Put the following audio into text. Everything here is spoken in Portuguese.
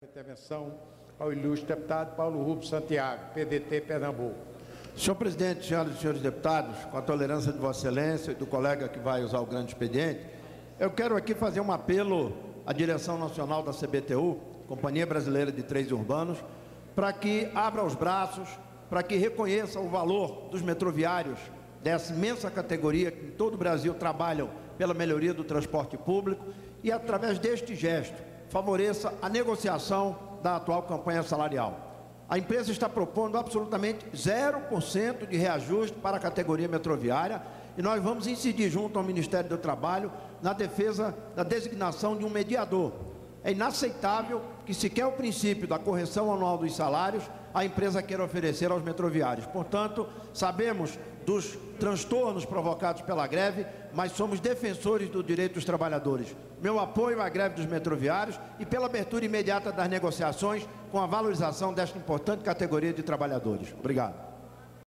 Intervenção ao ilustre deputado Paulo Rubens Santiago, PDT Pernambuco. Senhor presidente, senhoras e senhores deputados, com a tolerância de Vossa Excelência e do colega que vai usar o grande expediente, eu quero aqui fazer um apelo à direção nacional da CBTU, Companhia Brasileira de Trens Urbanos, para que abra os braços, para que reconheça o valor dos metroviários, dessa imensa categoria que em todo o Brasil trabalham pela melhoria do transporte público e, através deste gesto, favoreça a negociação da atual campanha salarial. A empresa está propondo absolutamente 0% de reajuste para a categoria metroviária e nós vamos incidir junto ao Ministério do Trabalho na defesa da designação de um mediador. É inaceitável que sequer o princípio da correção anual dos salários a empresa queira oferecer aos metroviários. Portanto, sabemos dos transtornos provocados pela greve, mas somos defensores do direito dos trabalhadores. Meu apoio à greve dos metroviários e pela abertura imediata das negociações com a valorização desta importante categoria de trabalhadores. Obrigado.